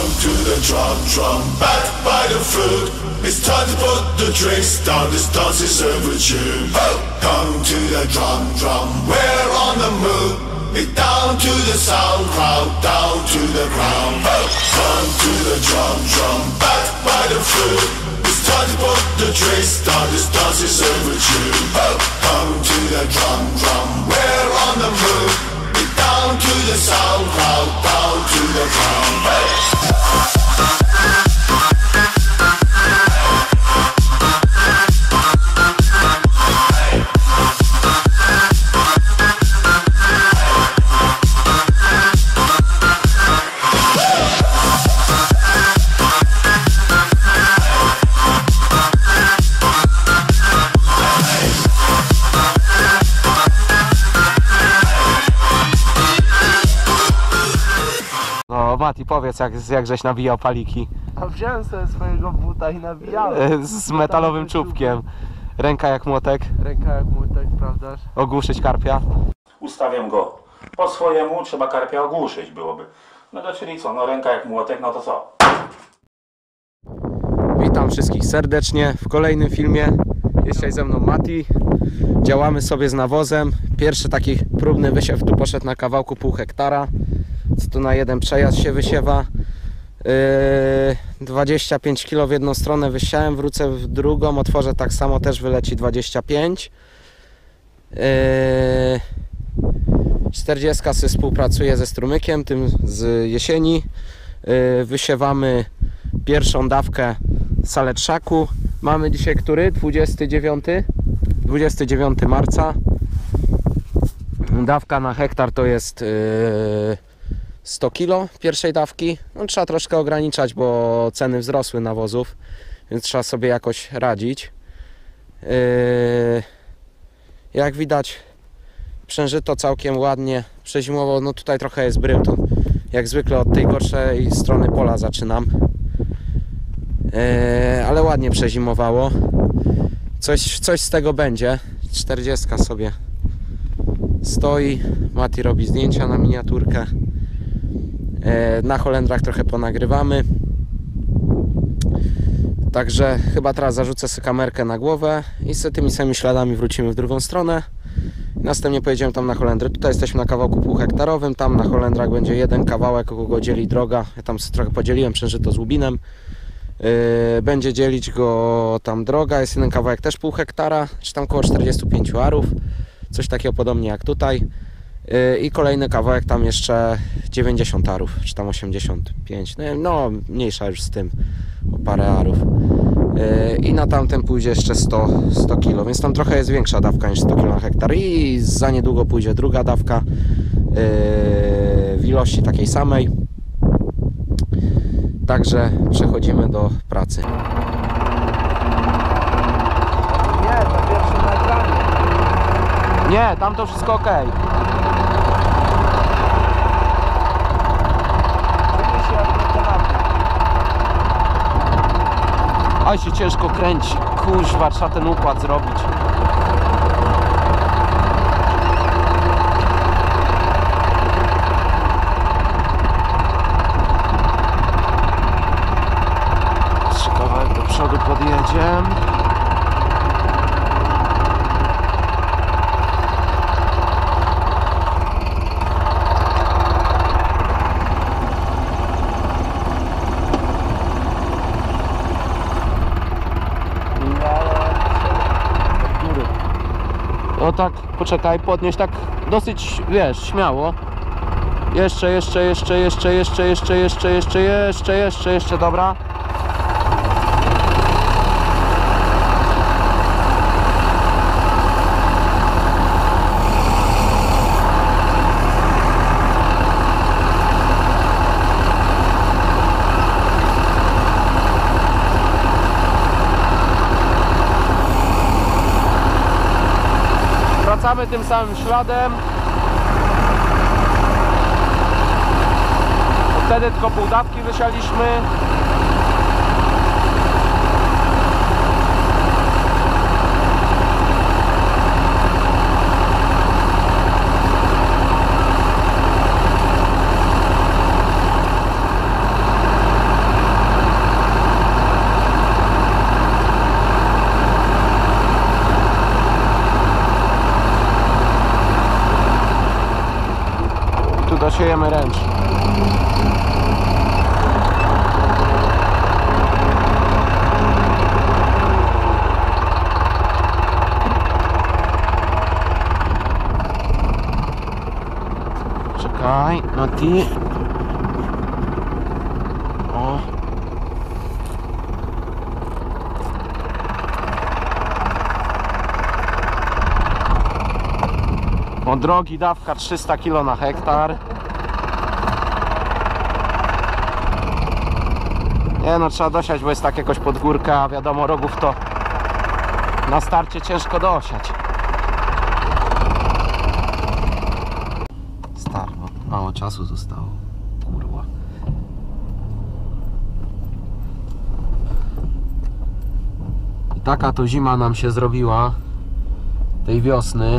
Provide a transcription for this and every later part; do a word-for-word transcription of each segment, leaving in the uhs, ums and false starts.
Come to the drum, drum, backed by the flute. It's time to put the drinks down, this dance is overdue. Oh! Come to the drum, drum, we're on the move. It down to the sound, crowd down to the ground. Oh! Come to the drum, drum, backed by the flute. It's time to put the drinks down, this dance is overdue. Oh! Come to the drum, drum, we're on the move. It down to the sound, crowd down to the ground. Hey! No Mati, powiedz jak, jak żeś nawijał paliki. A wziąłem sobie swojego buta i nawijałem. Z metalowym czubkiem. Ręka jak młotek. Ręka jak młotek, prawdaż? Ogłuszyć karpia. Ustawiam go po swojemu, trzeba karpia ogłuszyć byłoby. No to czyli co, no ręka jak młotek, no to co? Witam wszystkich serdecznie w kolejnym filmie. Jest dzisiaj ze mną Mati. Działamy sobie z nawozem. Pierwszy taki próbny wysiew tu poszedł na kawałku pół hektara. Co tu na jeden przejazd się wysiewa. Yy, dwadzieścia pięć kilo w jedną stronę wysiałem, wrócę w drugą, otworzę tak samo, też wyleci dwadzieścia pięć. Yy, czterdzieści współpracuje ze strumykiem, tym z jesieni. Yy, wysiewamy pierwszą dawkę saletrzaku. Mamy dzisiaj który? dwudziestego dziewiątego marca. Dawka na hektar to jest yy, sto kilo pierwszej dawki. No, trzeba troszkę ograniczać, bo ceny wzrosły nawozów, więc trzeba sobie jakoś radzić. Yy, jak widać, przężyto całkiem ładnie przezimowo. No tutaj trochę jest brył, to jak zwykle od tej gorszej strony pola zaczynam. Yy, ale ładnie przezimowało. Coś, coś z tego będzie. czterdziestka sobie stoi. Mati robi zdjęcia na miniaturkę. Na Holendrach trochę ponagrywamy. Także chyba teraz zarzucę sobie kamerkę na głowę i z tymi samymi śladami wrócimy w drugą stronę. Następnie pojedziemy tam na Holendry. Tutaj jesteśmy na kawałku półhektarowym. Tam na Holendrach będzie jeden kawałek, kogo dzieli droga. Ja tam sobie trochę podzieliłem przężyto z łubinem. Yy, będzie dzielić go tam droga. Jest jeden kawałek też pół hektara, czy tam około czterdziestu pięciu arów. Coś takiego podobnie jak tutaj. I kolejny kawałek tam jeszcze dziewięćdziesiąt arów, czy tam osiemdziesiąt pięć, no, no mniejsza już z tym o parę arów. I na tamten pójdzie jeszcze sto kilo, więc tam trochę jest większa dawka niż sto kilo na hektar i za niedługo pójdzie druga dawka w ilości takiej samej. Także przechodzimy do pracy. Nie, to pierwsze nagranie. Nie, tam to wszystko ok. Aj się ciężko kręci. Kuźwa, trzeba ten układ zrobić. Jeszcze kawałek do przodu podjedziemy. No tak, poczekaj, podnieś tak dosyć, wiesz, śmiało. Jeszcze, jeszcze, jeszcze, jeszcze, jeszcze, jeszcze, jeszcze, jeszcze, jeszcze, jeszcze, jeszcze, dobra. Wracamy tym samym śladem. Wtedy tylko pół dawki wysialiśmy. siejemy ręcznie. Czekaj, Mati. O. O, drogi dawka trzysta kilo na hektar. Nie no, trzeba dosiać, bo jest tak jakoś pod górkę, a wiadomo, rogów to na starcie ciężko dosiać. Stary, mało czasu zostało. Kurwa. I taka to zima nam się zrobiła tej wiosny,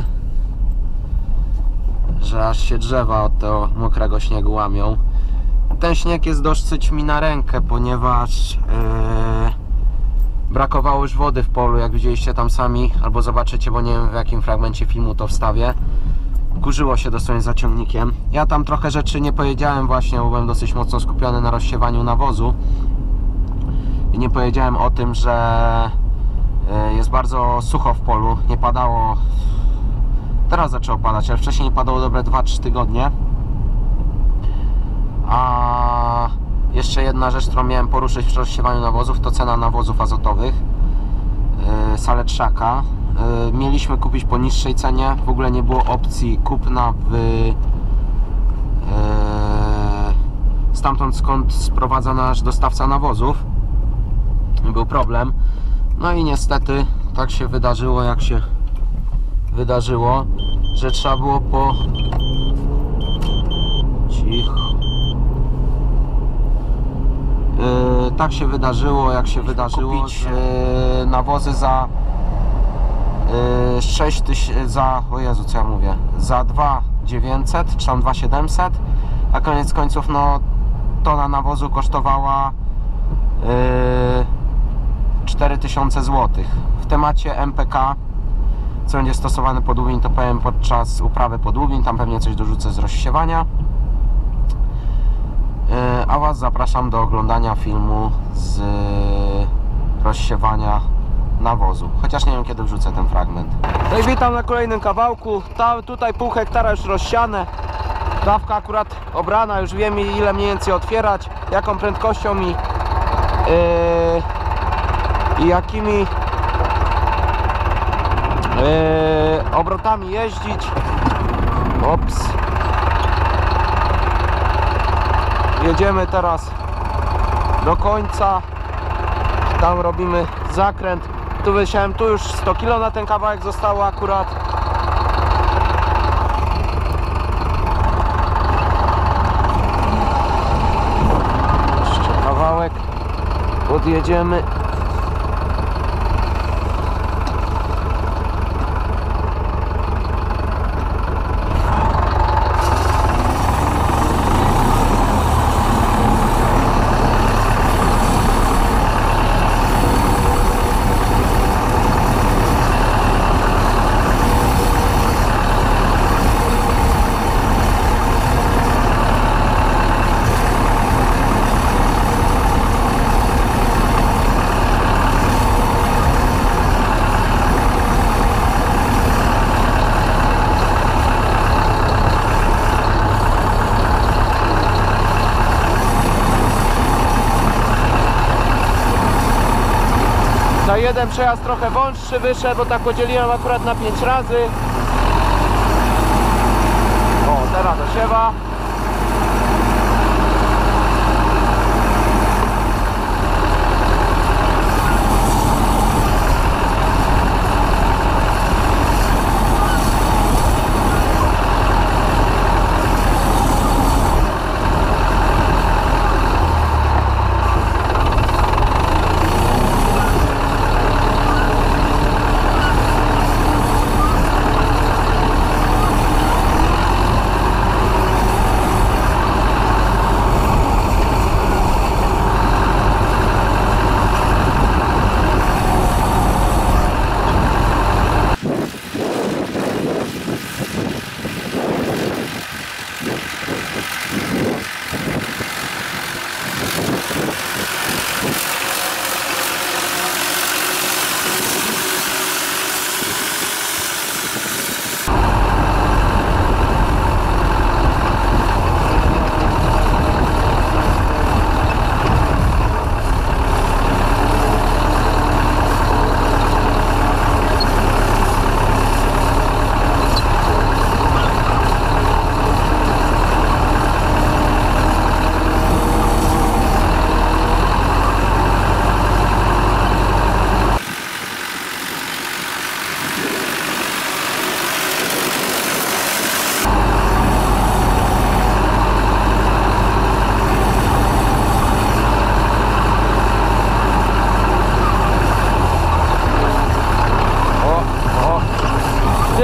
że aż się drzewa od tego mokrego śniegu łamią. Ten śnieg jest dosyć mi na rękę, ponieważ yy, brakowało już wody w polu, jak widzieliście tam sami, albo zobaczycie, bo nie wiem w jakim fragmencie filmu to wstawię. Kurzyło się dosłownie za ciągnikiem. Ja tam trochę rzeczy nie powiedziałem właśnie, bo byłem dosyć mocno skupiony na rozsiewaniu nawozu. I nie powiedziałem o tym, że yy, jest bardzo sucho w polu, nie padało. Teraz zaczęło padać, ale wcześniej nie padało dobre dwa trzy tygodnie. A jeszcze jedna rzecz, którą miałem poruszyć w rozsiewaniu nawozów, to cena nawozów azotowych yy, Saletrzaka. Yy, mieliśmy kupić po niższej cenie, w ogóle nie było opcji kupna w yy, stamtąd skąd sprowadza nasz dostawca nawozów. Był problem. No i niestety tak się wydarzyło, jak się wydarzyło, że trzeba było po... Cicho. Yy, tak się wydarzyło, jak się wydarzyło, kupić yy, nawozy za yy, sześć tysięcy, za, o Jezu, co ja mówię, za dwa tysiące dziewięćset, czy tam dwa tysiące siedemset, a koniec końców, no, tona nawozu kosztowała yy, cztery tysiące złotych. W temacie M P K, co będzie stosowane pod Łubin, to powiem podczas uprawy pod Łubin, tam pewnie coś dorzucę z rozsiewania. A Was zapraszam do oglądania filmu z rozsiewania nawozu. Chociaż nie wiem, kiedy wrzucę ten fragment. No i witam na kolejnym kawałku. Tam, tutaj pół hektara już rozsiane. Dawka akurat obrana, już wiem ile mniej więcej otwierać, jaką prędkością i, yy, i jakimi yy, obrotami jeździć. Ops. Jedziemy teraz do końca. Tam robimy zakręt. Tu wysiałem, tu już sto kilo na ten kawałek zostało akurat. Jeszcze kawałek. Podjedziemy. Na jeden przejazd trochę wąższy wyszedł, bo tak podzieliłem akurat na pięć razy. O, teraz dosiewa.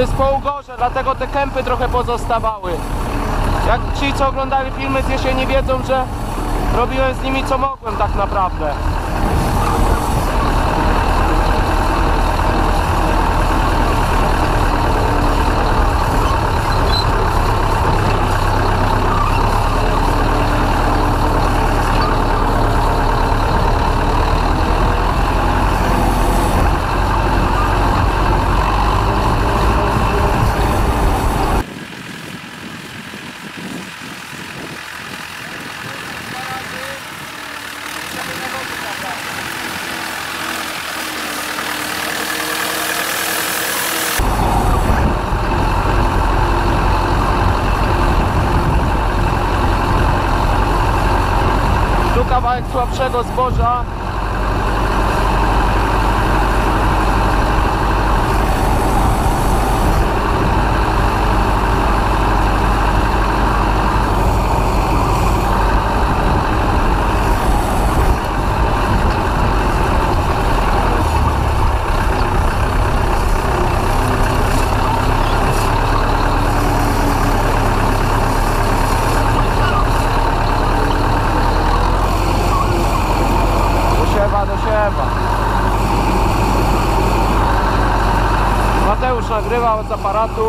jest po ugorze, dlatego te kępy trochę pozostawały. Jak ci, co oglądali filmy z jesieni, wiedzą, że robiłem z nimi co mogłem tak naprawdę. Tu kawałek słabszego zboża. Mateusz nagrywał z aparatu.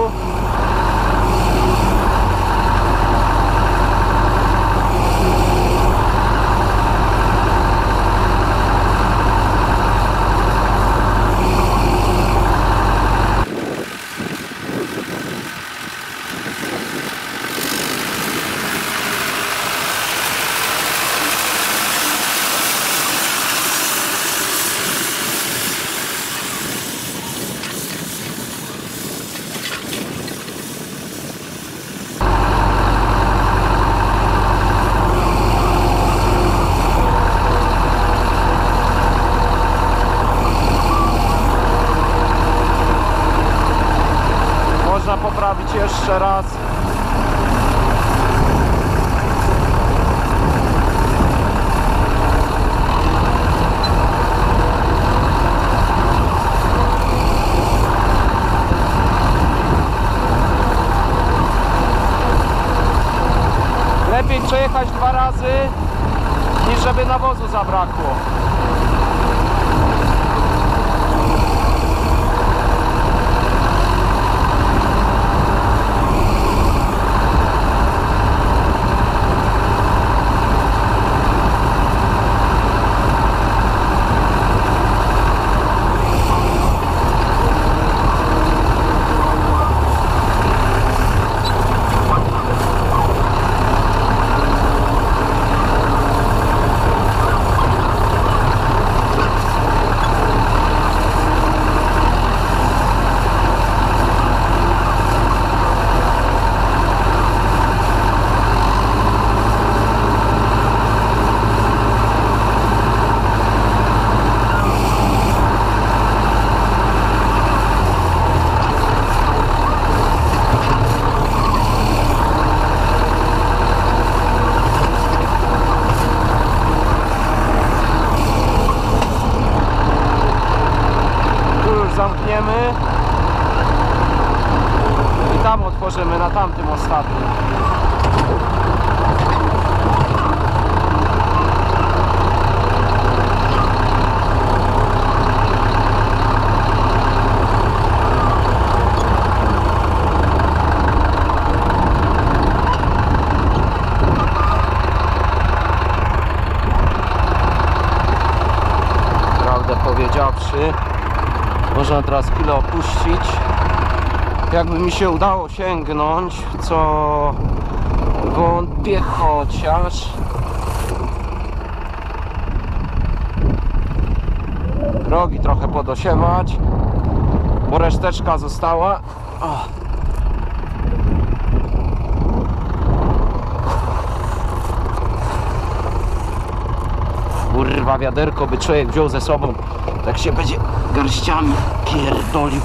Można poprawić jeszcze raz. Lepiej przejechać dwa razy, niż żeby nawozu zabrakło. Zamkniemy i tam otworzymy, na tamtym ostatnim. Prawdę powiedziawszy, można teraz chwilę opuścić. Jakby mi się udało sięgnąć, co wątpię, chociaż rogi trochę podosiewać, bo reszteczka została. O. Kurwa, wiaderko by człowiek wziął ze sobą, tak się będzie garściami pierdolił.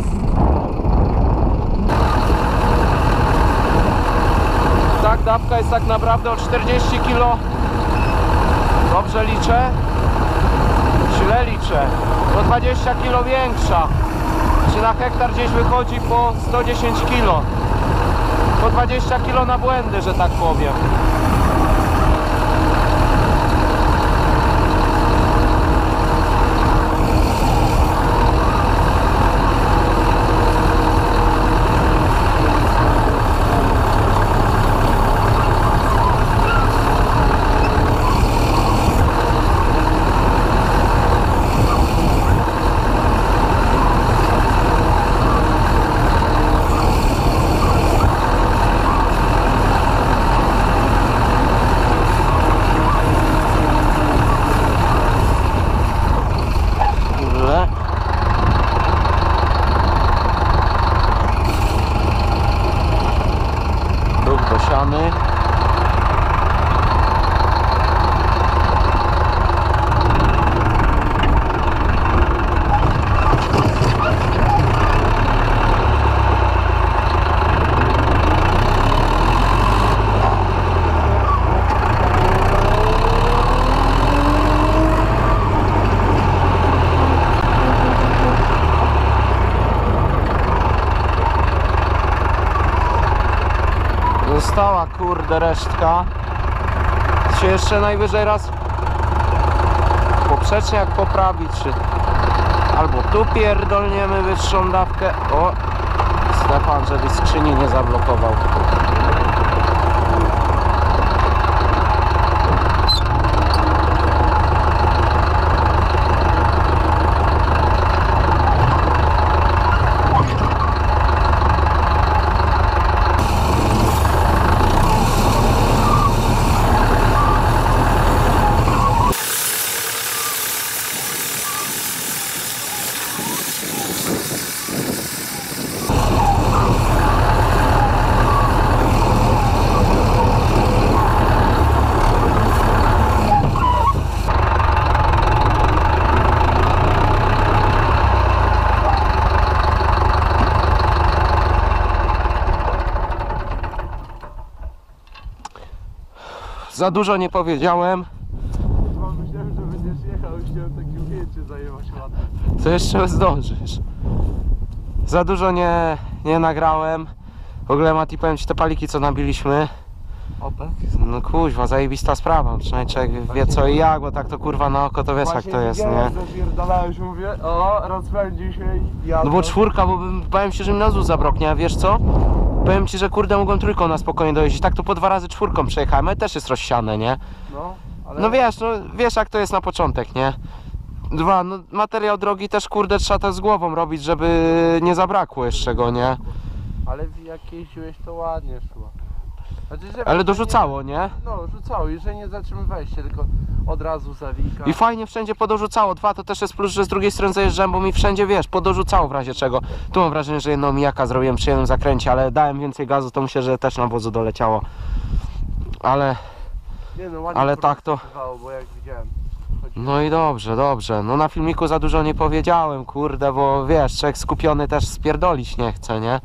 Tak, dawka jest tak naprawdę o czterdzieści kilo. Dobrze liczę? Źle liczę. O dwadzieścia kilo większa. Czy na hektar gdzieś wychodzi po sto dziesięć kilo. Po dwadzieścia kilo na błędy, że tak powiem. Dosiany. Została kurde resztka. Się jeszcze najwyżej raz poprzecznie jak poprawić, czy albo tu pierdolniemy wyższą dawkę. O, Stefan, żeby skrzyni nie zablokował. Za dużo nie powiedziałem. Myślałem, że będziesz jechał i chciałem takie ujęcie zajmować ładne. To jeszcze zdążysz. Za dużo nie, nie nagrałem. W ogóle Mati, powiem ci, te paliki co nabiliśmy. Opek? No kuźwa, zajebista sprawa. Przynajmniej człowiek wie co i jak, bo tak to kurwa na oko to wiesz jak to jest, nie? Zapierdalałeś, mówię, o, rozpędził się i jadę. No bo czwórka, bo bym, powiem ci, że mi na zół zabroknie, a wiesz co? Powiem ci, że kurde mogłem trójką na spokojnie dojeździć. Tak to po dwa razy czwórką przejechałem, ale też jest rozsiane, nie? No, ale... No wiesz, no wiesz jak to jest na początek, nie? Dwa, no materiał drogi też kurde trzeba to z głową robić, żeby nie zabrakło jeszcze go, nie? Ale jak jeździłeś to ładnie szło. Znaczy, że Ale dorzucało, nie? No, rzucało i że nie zatrzymywałeś się, tylko od razu zawika. I fajnie wszędzie podorzucało. Dwa, to też jest plus, że z drugiej strony zajeżdżałem, bo mi wszędzie, wiesz, podorzucało w razie czego. Tu mam wrażenie, że jedną mijaka zrobiłem przy jednym zakręcie, ale dałem więcej gazu, to myślę, że też na wozu doleciało. Ale, Nie, no, ładnie ale tak to... bo jak widziałem. No i dobrze, dobrze. No na filmiku za dużo nie powiedziałem, kurde, bo wiesz, człowiek skupiony też spierdolić nie chce, nie?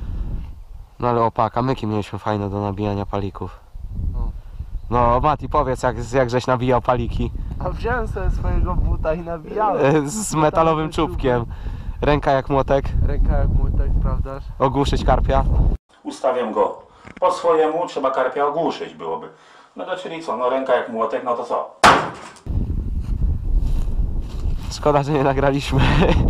No ale opa, kamyki mieliśmy fajne do nabijania palików. No. No Mati, powiedz jak, jak żeś nabijał paliki. A wziąłem sobie swojego buta i nabijałem. Z metalowym czubkiem. Ręka jak młotek. Ręka jak młotek, prawdaż? Ogłuszyć karpia. Ustawiam go po swojemu, trzeba karpia ogłuszyć byłoby. No to czyli co, no ręka jak młotek, no to co? Szkoda, że nie nagraliśmy.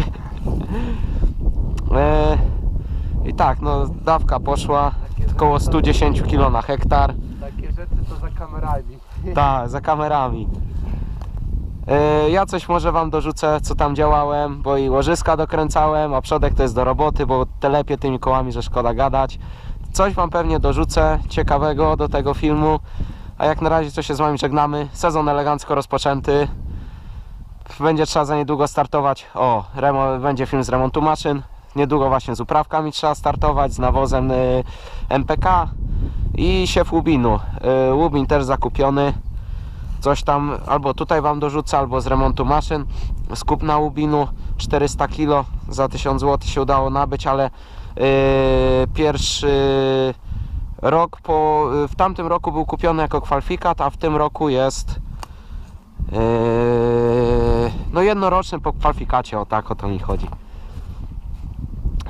e, I tak, no dawka poszła około sto dziesięć kilo na hektar. Takie rzeczy to za kamerami. Tak, za kamerami. e, Ja coś może wam dorzucę, co tam działałem, bo i łożyska dokręcałem, a przodek to jest do roboty, bo telepie tymi kołami, że szkoda gadać. Coś wam pewnie dorzucę ciekawego do tego filmu. A jak na razie to się z wami żegnamy. Sezon elegancko rozpoczęty. Będzie trzeba za niedługo startować. O, remo, będzie film z remontu maszyn. Niedługo właśnie z uprawkami trzeba startować, z nawozem y, M P K i siew łubinu. Y, łubin też zakupiony. Coś tam albo tutaj wam dorzucę, albo z remontu maszyn. Skup na łubinu czterysta kilo za tysiąc złotych się udało nabyć, ale y, pierwszy rok po, w tamtym roku był kupiony jako kwalifikat, a w tym roku jest yy, no jednoroczny po kwalifikacie, o tak o to mi chodzi.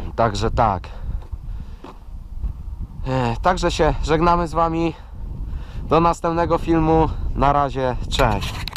Także tak. E, Także się żegnamy z wami. Do następnego filmu. Na razie, cześć.